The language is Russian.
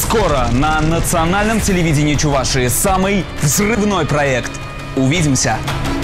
Скоро на национальном телевидении Чувашии самый взрывной проект. Увидимся!